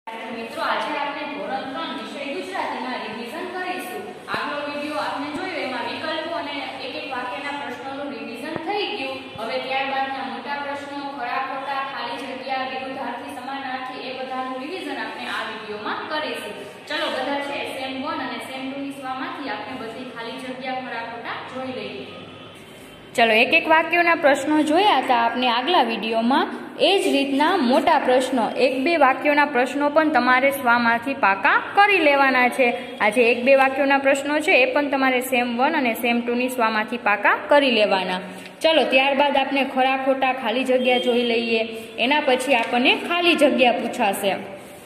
મિત્રો આજે આપણે ધોરણ 3 વિષય ગુજરાતીમાં રિવિઝન કરીશું। આગલો વિડિયો આપણે જોયો એમાં વિકલ્પો અને એક એક વાક્યના પ્રશ્નોનું રિવિઝન થઈ ગયું। હવે ત્યારબાદના મોટા પ્રશ્નો, ખરા ખોટા, ખાલી જગ્યા, વિરુદ્ધાર્થી, સમાનાર્થી એ બધાનું રિવિઝન આપણે આ વિડિયોમાં કરીશું। ચલો બધા છે સેમ 1 અને સેમ 2 ની સ્વામાંથી આપણે બધી ખાલી જગ્યા, ખરા ખોટા જોઈ લઈએ। ચલો એક એક વાક્યોના પ્રશ્નો જોયા હતા આપણે આગલા વિડિયોમાં। એ જ રીતના મોટા પ્રશ્નો, એક બે વાક્યોના પ્રશ્નો પણ તમારે સ્વામાંથી પાકા કરી લેવાના છે। આજે એક બે વાક્યોના પ્રશ્નો છે એ પણ તમારે સેમ 1 અને સેમ 2 ની સ્વામાંથી પાકા કરી લેવાના। ચલો ત્યારબાદ આપણે ખરા ખોટા, ખાલી જગ્યા જોઈ લઈએ। એના પછી આપણને ખાલી જગ્યા પૂછાશે।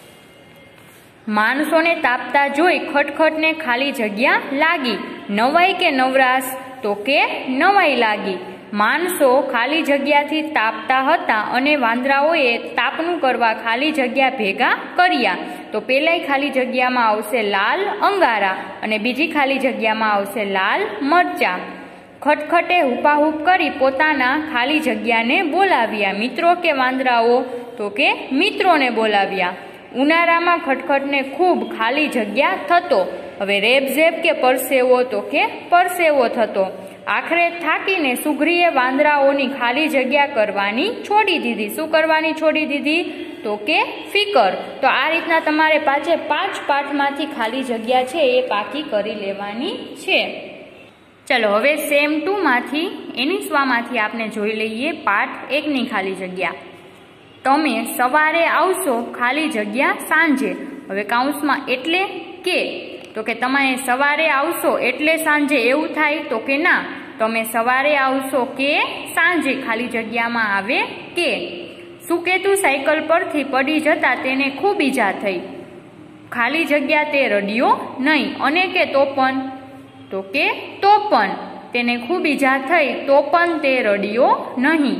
માણસોને તાપતા જોઈ ખટખટને ખાલી જગ્યા લાગી, નવાઈ કે નવરાશ? તો કે નવાઈ લાગી। માણસો ખાલી જગ્યાથી તાપતા હતા અને વાંદરાઓએ તાપનું કરવા ખાલી જગ્યા ભેગા કર્યા। તો પેલાય ખાલી જગ્યામાં આવશે લાલ અંગારા અને બીજી ખાલી જગ્યામાં આવશે લાલ મરચા। ખટખટે હુપાહુપ કરી પોતાના ખાલી જગ્યાને બોલાવ્યા, મિત્રો કે વાંદરાઓ? તો કે મિત્રોને બોલાવ્યા। ઉનાળામાં ખટખટને ખૂબ ખાલી જગ્યા થતો, હવે રેબઝેબ કે પરસેવો? તો કે પરસેવો થતો। આખરે થાકીને સુગ્રીએ વાંદરાઓની ખાલી જગ્યા કરવાની છોડી દીધી। શું કરવાની છોડી દીધી? તો કે ફિકર। તો આ રીતના તમારે પાંચે 5 પાઠમાંથી ખાલી જગ્યા છે એ પાકી કરી લેવાની છે। ચલો હવે સેમ 2 માંથી એની સ્વામાંથી આપણે જોઈ લઈએ પાઠ 1 ની ખાલી જગ્યા। તમે સવારે આવશો ખાલી જગ્યા સાંજે। હવે કૌંસમાં એટલે કે? તો કે તમે સવારે આવશો એટલે સાંજે એવું થાય? તો કે ના, તમે સવારે આવશો કે સાંજે ખાલી જગ્યામાં આવે કે? સુકેતુ સાયકલ પરથી પડી જતા તેને ખૂબ ઈજા થઈ, ખાલી જગ્યા તે રડ્યો નહીં, અને કે તો પણ? તો કે તો પણ તેને ખૂબ ઈજા થઈ તો પણ તે રડ્યો નહીં।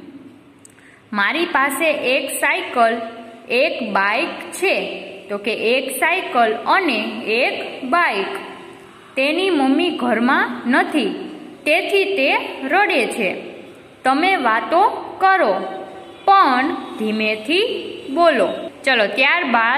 મારી પાસે એક સાયકલ એક બાઇક છે। તો કે એક સાયકલ અને એક બાઇક, તેની મમ્મી ઘરમાં નથી તેથી તે રડે છે। તમે વાતો કરો પણ ધીમેથી બોલો। ચલો ત્યારબાદ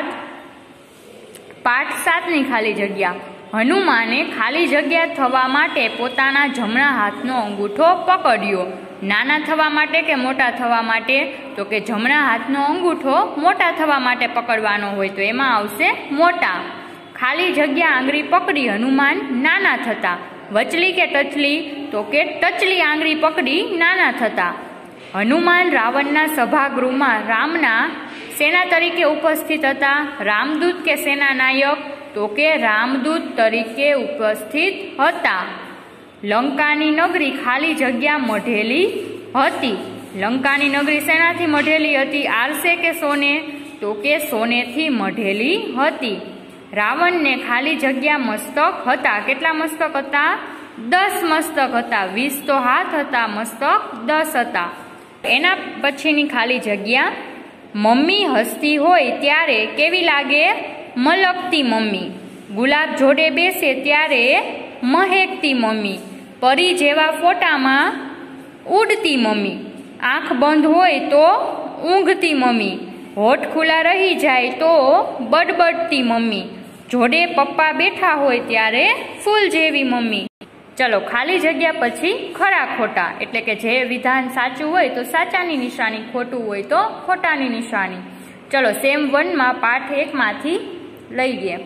પાઠ 7 ની ખાલી જગ્યા। હનુમાને ખાલી જગ્યા થવા માટે પોતાના જમણા હાથનો અંગૂઠો પકડ્યો, નાના થવા માટે કે મોટા થવા માટે? તો કે જમણા હાથનો અંગૂઠો મોટા થવા માટે પકડવાનો હોય તો એમાં આવશે મોટા। ખાલી જગ્યા આંગળી પકડી હનુમાન નાના થતા, વચલી કે ટચલી? તો કે ટચલી આંગળી પકડી નાના થતા। હનુમાન રાવણના સભાગૃહમાં રામના સેના તરીકે ઉપસ્થિત હતા, રામદૂત કે સેનાનાયક? તો કે રામદૂત તરીકે ઉપસ્થિત હતા। લંકાની નગરી ખાલી જગ્યા મઢેલી હતી। લંકાની નગરી શેનાથી મઢેલી હતી? આરસે કે સોને? તો કે સોનેથી મઢેલી હતી। રાવણને ખાલી જગ્યા મસ્તક હતા, કેટલા મસ્તક હતા? 10 મસ્તક હતા। 20 તો હાથ હતા, મસ્તક 10 હતા। એના પછીની ખાલી જગ્યા। મમ્મી હસતી હોય ત્યારે કેવી લાગે? મલકતી મમ્મી। ગુલાબ જોડે બેસે ત્યારે મહેકતી મમ્મી। પરી જેવા ફોટામાં ઉડતી મમ્મી। આંખ બંધ હોય તો ઊંઘતી મમ્મી। હોઠ ખુલ્લા રહી જાય તો બડબડતી મમ્મી। જોડે પપ્પા બેઠા હોય ત્યારે ફૂલ જેવી મમ્મી। ચલો ખાલી જગ્યા પછી ખરા ખોટા, એટલે કે જે વિધાન સાચું હોય તો સાચાની નિશાની, ખોટું હોય તો ખોટાની નિશાની। ચલો સેમ 1 માં પાઠ 1 માંથી લઈએ।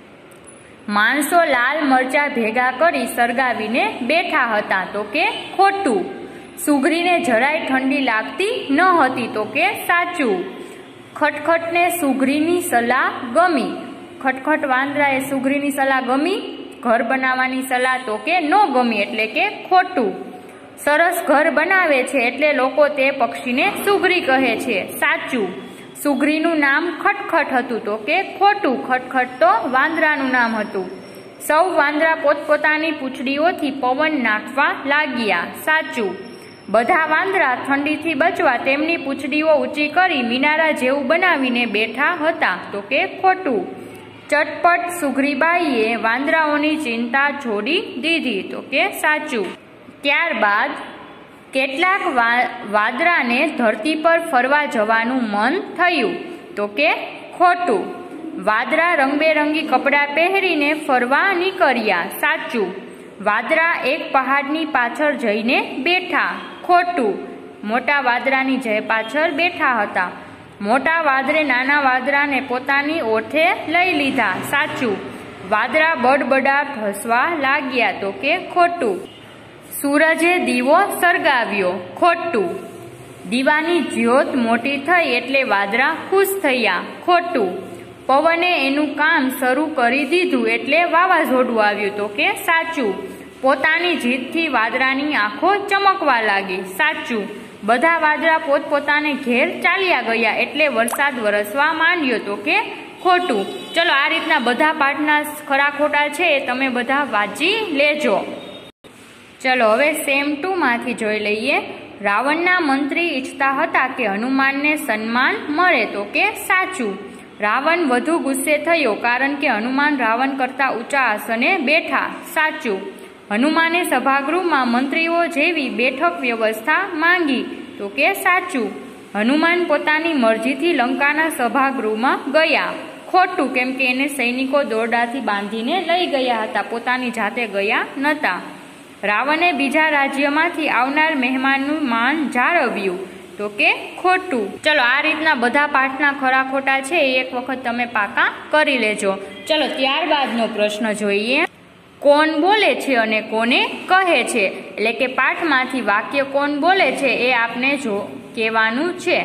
માણસો લાલ મરચા ભેગા કરી સળગાવીને બેઠા હતા। તો કે ખોટું। સુગ્રીને જરાય ઠંડી લાગતી ન હતી? તો કે સાચું। ખટખટને સુગ્રીની સલાહ ગમી। ખટખટ વાંદરાએ સુગ્રીની સલાહ ગમી? ઘર બનાવવાની સલાહ? તો કે ન ગમી, એટલે કે ખોટું। સરસ ઘર બનાવે છે એટલે લોકો તે પક્ષીને સુગ્રી કહે છે? સાચું। સુગ્રીનું નામ ખટખટ હતું? તો કે ખોટું, ખટખટ તો વાંદરાનું નામ હતું। સૌ વાંદરા પોતપોતાની પૂંછડીઓથી પવન નાખવા લાગ્યા? સાચું। બધા વાંદરા ઠંડીથી બચવા તેમની પૂંછડીઓ ઊંચી કરી મિનારા જેવું બનાવીને બેઠા હતા? તો કે ખોટું। ચટપટ સુગ્રીબાઈએ વાંદરાઓની ચિંતા છોડી દીધી? તો કે સાચું। ત્યારબાદ કેટલાક વાદરાને ધરતી પર ફરવા જવાનું મન થયું? તો કે ખોટું. વાદળા રંગબેરંગી કપડાં પહેરીને ફરવા નીકળ્યા. સાચું. વાદળા એક પહાડની પાછળ જઈને બેઠા. ખોટું. મોટા વાદળાની જય પાછળ બેઠા હતા. મોટા વાદળે નાના વાદળાને પોતાની ઓઠે લઈ લીધા. સાચું. વાદળા બડબડાટ હસવા લાગ્યા. તો કે ખોટું. સૂરજે દીવો સળગાવ્યો. ખોટું. દીવાની જ્યોત મોટી થઈ એટલે વાદળા ખુશ થયા. ખોટું. પવને એનું કામ શરૂ કરી દીધું એટલે વાવાઝોડું આવ્યું. તો કે સાચું. પોતાની જીતથી વાદળાની આંખો ચમકવા લાગી. સાચું. બધા વાદળા પોતપોતાને ઘેર ચાલ્યા ગયા એટલે વરસાદ વરસવા માંડ્યો. તો કે ખોટું. ચલો, આ રીતના બધા પાઠના ખરા ખોટા છે એ તમે બધા વાંચી લેજો. ચલો હવે સેમ 2 માંથી જોઈ લઈએ. રાવણના મંત્રી ઈચ્છતા હતા કે હનુમાનને સન્માન મળે. તો કે સાચું. રાવણ વધુ ગુસ્સે થયો કારણ કે હનુમાન રાવણ કરતા ઊંચા આસને બેઠા. સાચું. હનુમાને સભાગૃહમાં મંત્રીઓ જેવી બેઠક વ્યવસ્થા માંગી. તો કે સાચું. હનુમાન પોતાની મરજીથી લંકાના સભાગૃહમાં ગયા. ખોટું, કેમ કે એને સૈનિકો દોરડાથી બાંધીને લઈ ગયા હતા, પોતાની જાતે ગયા નહોતા. રાવણે બીજા રાજ્યમાંથી આવનાર મહેમાનનું માન જાળવ્યું. તો કે ખોટું. ચલો, આ રીતના બધા પાઠના ખરા ખોટા છે એ એક વખત તમે પાકા કરી લેજો. ચલો ત્યારબાદનો પ્રશ્ન જોઈએ. કોણ બોલે છે અને કોને કહે છે? એટલે કે પાઠમાંથી વાક્ય કોણ બોલે છે એ આપને જો કહેવાનું છે.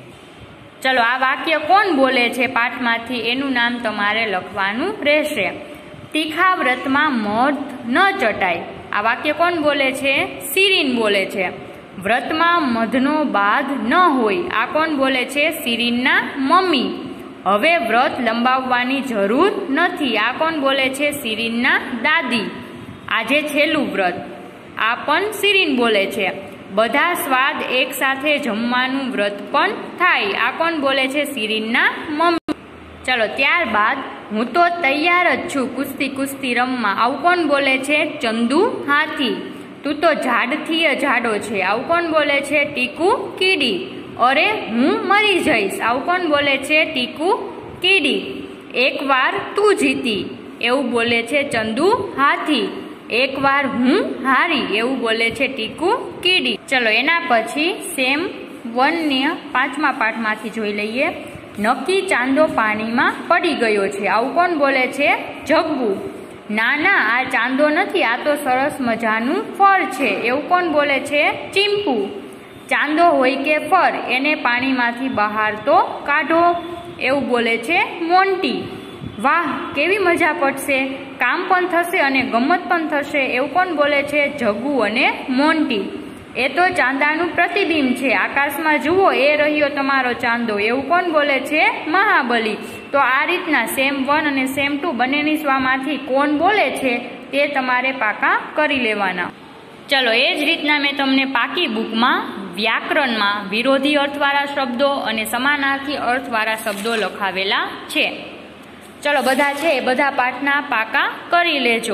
ચલો, આ વાક્ય કોણ બોલે છે પાઠમાંથી એનું નામ તમારે લખવાનું રહેશે. તીખા વ્રતમાં મધ ન ચટાય. આ વાક્ય કોણ બોલે છે? શિરીન બોલે છે. વ્રતમાં મધનો બાદ ન હોય. આ કોણ બોલે છે? શિરીનના મમ્મી. હવે વ્રત લંબાવવાની જરૂર નથી. આ કોણ બોલે છે? શિરીનના દાદી. આજે છેલ્લું વ્રત. આ પણ શિરીન બોલે છે. બધા સ્વાદ એક સાથે જમવાનું વ્રત પણ થાય. આ કોણ બોલે છે? શિરીનના મમ્મી. ચલો ત્યારબાદ હું તો તૈયાર જ છું કુસ્તી રમવા. આવું કોણ બોલે છે? ચંદુ હાથી. તું તો ઝાડથી જાડો છે. આવું કોણ બોલે છે? ટીકુ કીડી. અરે હું મરી જઈશ. આવું કોણ બોલે છે? ટીકુ કીડી. એકવાર તું જીતી. એવું બોલે છે ચંદુ હાથી. એકવાર હું હારી. એવું બોલે છે ટીકુ કીડી. ચલો એના પછી સેમ 1 ને 5મા પાઠમાંથી જોઈ લઈએ. નક્કી ચાંદો પાણીમાં પડી ગયો છે. આવું કોણ બોલે છે? જગ્ગુ. ના ના, આ ચાંદો નથી, આ તો સરસ મજાનું ફળ છે. એવું કોણ બોલે છે? ચીમ્પુ. ચાંદો હોય કે ફળ, એને પાણીમાંથી બહાર તો કાઢો. એવું બોલે છે મોન્ટી. વાહ, કેવી મજા પડશે, કામ પણ થશે અને ગમત પણ થશે. એવું કોણ બોલે છે? જગ્ગુ અને મોન્ટી. એ તો ચાંદાનું પ્રતિબિંબ છે. આકાશમાં જુઓ, એ રહ્યો તમારો ચાંદો. એવું કોણ બોલે છે? મહાબલી. તો આ રીતના સેમ 1 અને સેમ 2 બંનેની સ્વામાંથી કોણ બોલે છે તે તમારે પાકા કરી લેવાના. ચલો એ જ રીતના મેં તમને પાકી બુકમાં વ્યાકરણમાં વિરોધી અર્થવાળા શબ્દો અને સમાનાર્થી અર્થવાળા શબ્દો લખાવેલા છે. ચલો બધા છે એ બધા પાઠના પાકા કરી લેજો.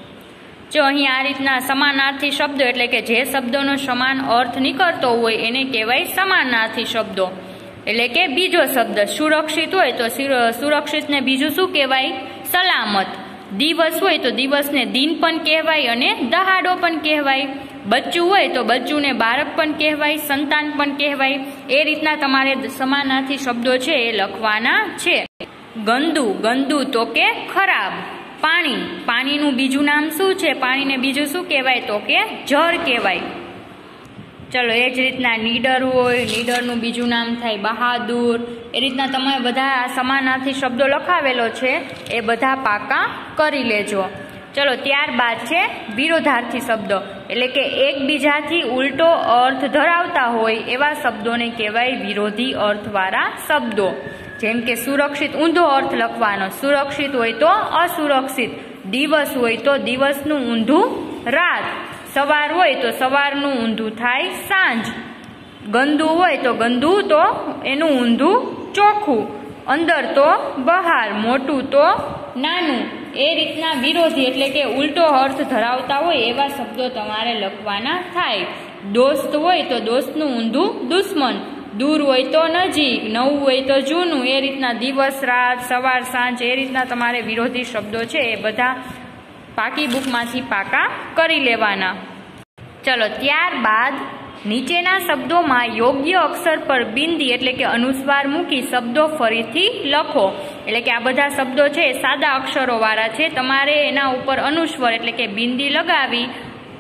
જો અહીં આ રીતના સમાનાર્થી શબ્દો એટલે કે જે શબ્દોનો સમાન અર્થ નીકળતો હોય એને કહેવાય સમાનાર્થી શબ્દો. એટલે કે બીજો શબ્દ સુરક્ષિત હોય તો સુરક્ષિતને બીજું શું કહેવાય? સલામત. દિવસ હોય તો દિવસને દિન પણ કહેવાય અને દહાડો પણ કહેવાય. બચ્ચું હોય તો બચ્ચુને બાળક પણ કહેવાય, સંતાન પણ કહેવાય. એ રીતના તમારે સમાનાર્થી શબ્દો છે એ લખવાના છે. ગંદુ. ગંદુ તો કે ખરાબ. પાણી. પાણીનું બીજું નામ શું છે? પાણીને બીજું શું કહેવાય? તો કે જળ કહેવાય. ચલો એ જ રીતના નીડર હોય, નીડરનું બીજું નામ થાય બહાદુર. એ રીતના તમે બધા સમાનાર્થી શબ્દો લખાવેલો છે એ બધા પાકા કરી લેજો. ચલો ત્યારબાદ છે વિરોધાર્થી શબ્દો. એટલે કે એકબીજાથી ઉલટો અર્થ ધરાવતા હોય એવા શબ્દોને કહેવાય વિરોધી અર્થવાળા શબ્દો. જેમ કે સુરક્ષિત ઊંધો અર્થ લખવાનો. સુરક્ષિત હોય તો અસુરક્ષિત. દિવસ હોય તો દિવસનું ઊંધું રાત. સવાર હોય તો સવારનું ઊંધું થાય સાંજ. ગંદુ હોય તો ગંદુ તો એનું ઊંધું ચોખ્ખું. અંદર તો બહાર. મોટું તો નાનું. એ રીતના વિરોધી એટલે કે ઉલટો અર્થ ધરાવતા હોય એવા શબ્દો તમારે લખવાના થાય. દોસ્ત હોય તો દોસ્તનું ઊંધું દુશ્મન. દૂર હોય તો નજીક, નવું હોય તો જૂનું, એ રીતના દિવસ રાત, સવાર સાંજ, એ રીતના તમારે વિરોધી શબ્દો છે એ બધા પાકી બુકમાંથી પાકા કરી લેવાના. ચલો ત્યારબાદ નીચેના શબ્દોમાં યોગ્ય અક્ષર પર બિંદી એટલે કે અનુસ્વાર મૂકી શબ્દો ફરીથી લખો. એટલે કે આ બધા શબ્દો છે એ સાદા અક્ષરો વાળા છે, તમારે એના ઉપર અનુસ્વાર એટલે કે બિંદી લગાવી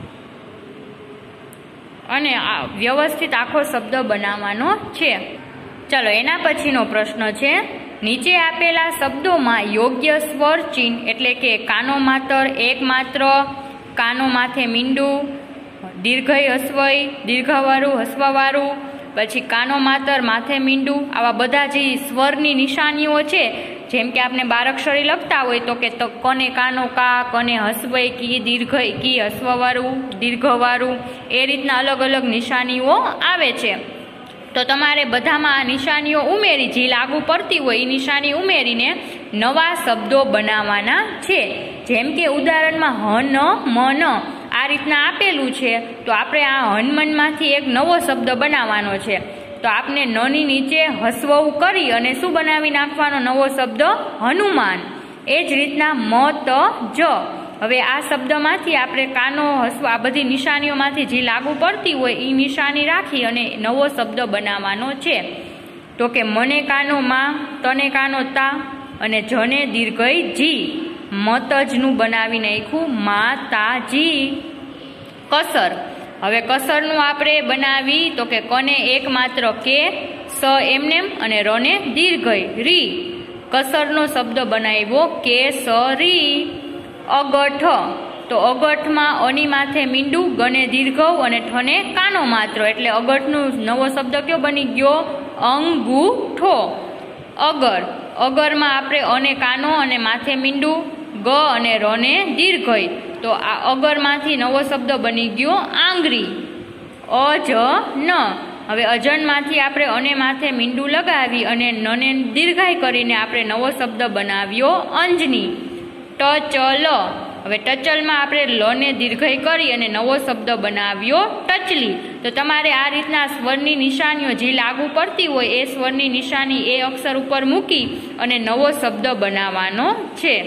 અને વ્યવસ્થિત આખો શબ્દ બનાવવાનો છે. ચલો એના પછીનો પ્રશ્ન છે, નીચે આપેલા શબ્દોમાં યોગ્ય સ્વર ચિહ્ન એટલે કે કાનો માતર, એક માત્ર, કાનો માથે મીંડું, દીર્ઘય હસવઈ, દીર્ઘવાળું હસવાવાળું, પછી કાનો માતર માથે મીંડું, આવા બધા જે સ્વરની નિશાનીઓ છે, જેમ કે આપણે બારાક્ષરી લખતા હોય તો કે કને કાનો કા, કને હસવઈ કી, દીર્ઘય કી, હસવાવાળું, દીર્ઘવાળું, એ રીતના અલગ અલગ નિશાનીઓ આવે છે. તો તમારે બધામાં આ નિશાનીઓ ઉમેરી, જે લાગુ પડતી હોય એ નિશાની ઉમેરીને નવા શબ્દો બનાવવાના છે. જેમ કે ઉદાહરણમાં હન મન આ રીતના આપેલું છે, તો આપણે આ હનમનમાંથી એક નવો શબ્દ બનાવવાનો છે. તો આપણે નની નીચે હસવવું કરી અને શું બનાવી નાખવાનો નવો શબ્દ? હનુમાન. એ જ રીતના મ ત જ. હવે આ શબ્દમાંથી આપણે કાનો હસવા આ બધી નિશાનીઓમાંથી જે લાગુ પડતી હોય એ નિશાની રાખી અને નવો શબ્દ બનાવવાનો છે. તો કે મને કાનો માં, તને કાનો તા અને જને દીર્ઘય જી, મતજનું બનાવી નાખ્યું માતાજી. કસર. હવે કસરનું આપણે બનાવી તો કે કને એક માત્ર કે, સ એમનેમ અને રને દીર્ઘય રી. કસરનો શબ્દ બનાવ્યો કેસરી. અગઠ. તો અગઠમાં અની માથે મીંડું, ગને દીર્ઘવ અને ઠને કાનો માત્ર, એટલે અગઠનો નવો શબ્દ કયો બની ગયો? અંગૂઠો. અગર. અગરમાં આપણે અને કાનો અને માથે મીંડું, ગ અને રને દીર્ઘય, તો આ અગરમાંથી નવો શબ્દ બની ગયો આંગળી. અજ ન. હવે અજનમાંથી આપણે અને માથે મીંડું લગાવી અને નને દીર્ઘાય કરીને આપણે નવો શબ્દ બનાવ્યો અંજની. ટચલ. હવે ટચલમાં આપણે લને દીર્ઘય કરી અને નવો શબ્દ બનાવ્યો ટચલી. તો તમારે આ રીતના સ્વરની નિશાનીઓ જે લાગુ પડતી હોય એ સ્વરની નિશાની એ અક્ષર ઉપર મૂકી અને નવો શબ્દ બનાવવાનો છે.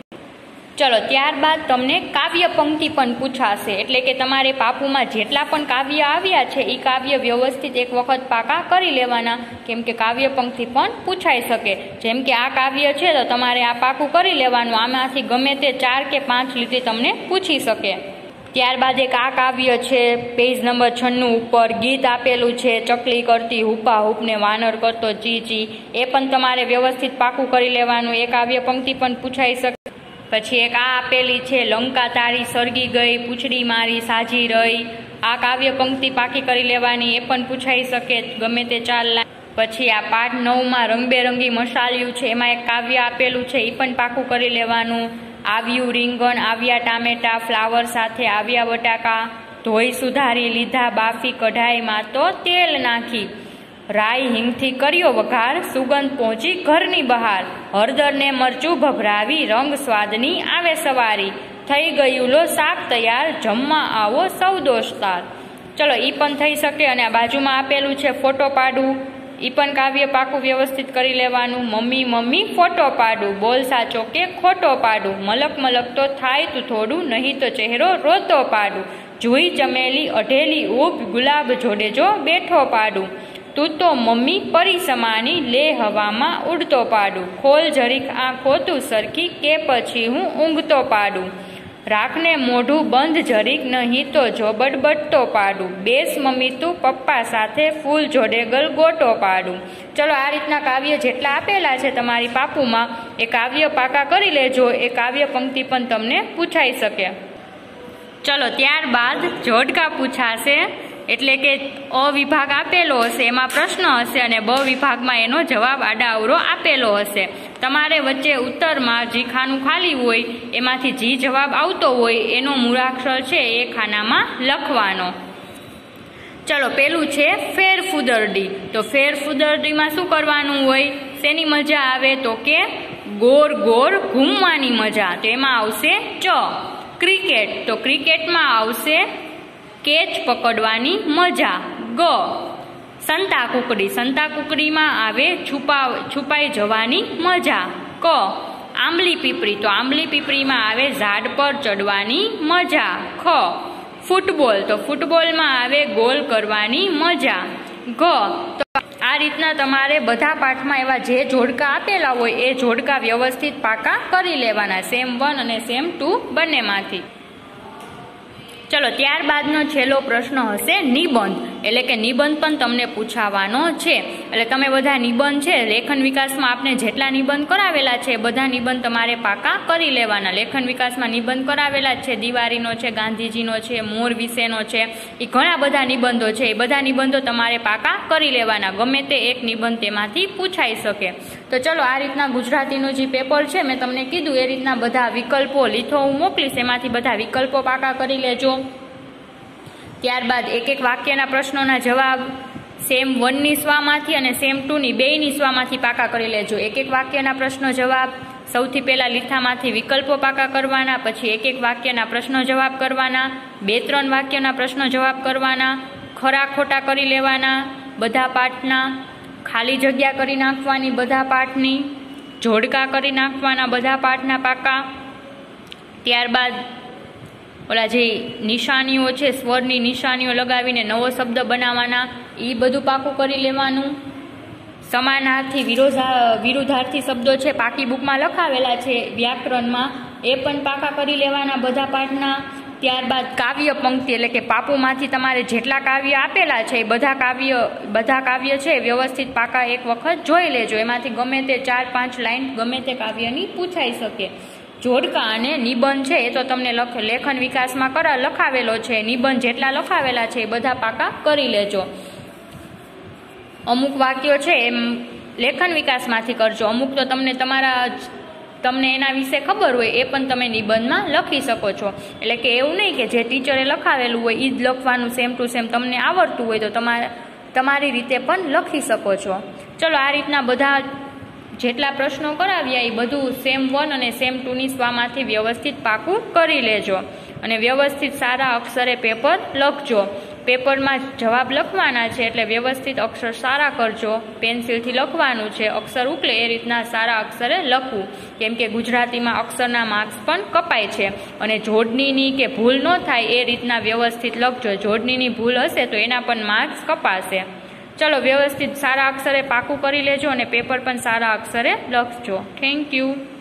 ચલો ત્યારબાદ તમને કાવ્ય પંક્તિ પણ પૂછાશે, એટલે કે તમારે પાપુમાં જેટલા પણ કાવ્ય આવ્યા છે એ કાવ્ય વ્યવસ્થિત એક વખત પાકા કરી લેવાના, કેમ કે કાવ્ય પંક્તિ પણ પૂછાઈ શકે. જેમ કે આ કાવ્ય છે તો તમારે આ પાકું કરી લેવાનું, આમાંથી ગમે તે 4 કે 5 લીટી તમને પૂછી શકે. ત્યારબાદ એક આ કાવ્ય છે, પેજ નંબર 96 ઉપર ગીત આપેલું છે, ચકલી કરતી હુપા હુપને વાનર કરતો ચી ચી, એ પણ તમારે વ્યવસ્થિત પાકું કરી લેવાનું, એ કાવ્ય પંક્તિ પણ પૂછાઈ શકે. પછી એક આ આપેલી છે, લંકા તારી સળગી ગઈ, પૂંછડી મારી સાજી રહી, આ કાવ્ય પંક્તિ પાકી કરી લેવાની, એ પણ પૂછાઈ શકે ગમે તે 4 લાઈન. પછી આ પાઠ 9માં રંગબેરંગી મસાલિયું છે, એમાં એક કાવ્ય આપેલું છે, એ પણ પાકું કરી લેવાનું. આવ્યું રીંગણ, આવ્યા ટામેટા, ફ્લાવર સાથે આવ્યા બટાકા, ધોઈ સુધારી લીધા બાફી કઢાઈમાં તો તેલ નાખી, રાઈ હિંગથી કર્યો વઘાર, સુગંધ પહોંચી ઘરની બહાર, હળદર ને મરચું ભભરાવી, રંગ સ્વાદની આવે સવારી, થઈ ગયું લો શાક તૈયાર, જમવા આવો સૌ દોસ્તાર. ચલો ઈ પણ થઈ શકે. અને આ બાજુમાં આપેલું છે ફોટો પાડું, ઈ પણ કાવ્ય પાકું વ્યવસ્થિત કરી લેવાનું. મમ્મી મમ્મી ફોટો પાડું, બોલ સાચો કે ખોટો પાડું, મલક મલક તો થાય તું થોડું, નહીં તો ચહેરો રોતો પાડું, જુઈ ચમેલી અઢેલી ઊભ, ગુલાબ જોડે જો બેઠો પાડું, તું તો મમ્મી પરી સમાની, લે હવામાં ઉડતો પાડું, ખોલ જરીક આંખો તું સરખી, કે પછી હું ઊંઘતો પાડું, રાખને મોઢું બંધ જરીક, નહીં તો જો બડબડતો પાડું, બેસ મમ્મી તું પપ્પા સાથે, ફૂલ જોડે ગલગોટો પાડું. ચલો આ રીતના કાવ્ય જેટલા આપેલા છે તમારી પાપુમાં એ કાવ્ય પાકા કરી લેજો, એ કાવ્ય પંક્તિ પણ તમને પૂછાઈ શકે. ચલો ત્યારબાદ જોડકા પૂછાશે, એટલે કે અ વિભાગ આપેલો હશે એમાં પ્રશ્ન હશે અને બ વિભાગમાં એનો જવાબ આડાઅવળો આપેલો હશે. તમારે વચ્ચે ઉત્તરમાં જે ખાનું ખાલી હોય એમાંથી જે જવાબ આવતો હોય એનો મૂળાક્ષર છે એ ખાનામાં લખવાનો. ચલો પેલું છે ફેરફુદરડી. તો ફેરફુદરડીમાં શું કરવાનું હોય, શેની મજા આવે તો કે ગોળ ગોળ ઘૂમવાની મજા, તો એમાં આવશે ચ. ક્રિકેટ. તો ક્રિકેટમાં આવશે કેચ પકડવાની મજા, ગ. સંતા કુકડી, સંતા કુકડીમાં આવે છુપાઈ જવાની મજા. ક આંબલી પીપળી, તો આંબલી પીપળીમાં આવે ઝાડ પર ચડવાની મજા. ખ ફૂટબોલ, તો ફૂટબોલમાં આવે ગોલ કરવાની મજા. ગ તો આ રીતના તમારે બધા પાઠમાં એવા જે જોડકા આપેલા હોય એ જોડકા વ્યવસ્થિત પાકા કરી લેવાના, સેમ 1 અને સેમ 2 બંનેમાંથી. ચલો ત્યારબાદનો છેલ્લો પ્રશ્ન હશે નિબંધ, એટલે કે નિબંધ પણ તમને પૂછાવાનો છે. એટલે તમે બધા નિબંધ છે લેખન વિકાસમાં આપણે જેટલા નિબંધ કરાવેલા છે બધા નિબંધ તમારે પાકા કરી લેવાના. લેખન વિકાસમાં નિબંધ કરાવેલા જ છે, દિવાળીનો છે, ગાંધીજીનો છે, મોર વિશેનો છે, એ ઘણા બધા નિબંધો છે. એ બધા નિબંધો તમારે પાકા કરી લેવાના, ગમે તે એક નિબંધ તેમાંથી પૂછાઈ શકે. તો ચલો આ રીતના ગુજરાતીનું જે પેપર છે મેં તમને કીધું એ રીતના બધા વિકલ્પો લીધો હું મોકલીશ, એમાંથી બધા વિકલ્પો પાકા કરી લેજો. ત્યારબાદ એક એક વાક્યના પ્રશ્નોના જવાબ સેમ 1ની સ્વામાંથી અને સેમ 2ની બેયની સ્વામાંથી પાકા કરી લેજો. એક એક વાક્યના પ્રશ્નો જવાબ સૌથી પહેલાં લીથામાંથી વિકલ્પો પાકા કરવાના, પછી એક એક વાક્યના પ્રશ્નો જવાબ કરવાના, 2-3 વાક્યના પ્રશ્નો જવાબ કરવાના, ખરા ખોટા કરી લેવાના બધા પાઠના, ખાલી જગ્યા કરી નાખવાની બધા પાઠની, જોડકા કરી નાખવાના બધા પાઠના પાકા. ત્યારબાદ ઓલા જે નિશાનીઓ છે સ્વરની નિશાનીઓ લગાવીને નવો શબ્દ બનાવવાના, એ બધું પાકું કરી લેવાનું. સમાનાર્થી વિરુદ્ધાર્થી શબ્દો છે પાકી બુકમાં લખાવેલા છે વ્યાકરણમાં, એ પણ પાકા કરી લેવાના બધા પાઠના. ત્યારબાદ કાવ્ય પંક્તિ, એટલે કે પાપુમાંથી તમારે જેટલા કાવ્ય આપેલા છે એ બધા કાવ્ય છે વ્યવસ્થિત પાકા એક વખત જોઈ લેજો. એમાંથી ગમે તે 4-5 લાઈન ગમે તે કાવ્યની પૂછાઈ શકે. જોડકા અને નિબંધ છે એ તો તમને લેખન વિકાસમાં લખાવેલો છે, નિબંધ જેટલા લખાવેલા છે એ બધા પાકા કરી લેજો. અમુક વાક્યો છે એમ લેખન વિકાસમાંથી કરજો, અમુક તો તમને એના વિશે ખબર હોય એ પણ તમે નિબંધમાં લખી શકો છો. એટલે કે એવું નહીં કે જે ટીચરે લખાવેલું હોય એ જ લખવાનું સેમ ટુ સેમ, તમને આવડતું હોય તો તમારી રીતે પણ લખી શકો છો. ચલો આ રીતના બધા જેટલા પ્રશ્નો કરાવ્યા એ બધું સેમ 1 અને સેમ 2ની સ્વામાંથી વ્યવસ્થિત પાકું કરી લેજો અને વ્યવસ્થિત સારા અક્ષરે પેપર લખજો. પેપરમાં જવાબ લખવાના છે એટલે વ્યવસ્થિત અક્ષર સારા કરજો, પેન્સિલથી લખવાનું છે, અક્ષર ઉકલે એ રીતના સારા અક્ષરે લખવું, કેમ કે ગુજરાતીમાં અક્ષરના માર્ક્સ પણ કપાય છે. અને જોડણીની કે ભૂલ ન થાય એ રીતના વ્યવસ્થિત લખજો, જોડણીની ભૂલ હશે તો એના પણ માર્ક્સ કપાશે. ચલો વ્યવસ્થિત સારા અક્ષરે પાકું કરી લેજો અને પેપર પણ સારા અક્ષરે લખજો. Thank you.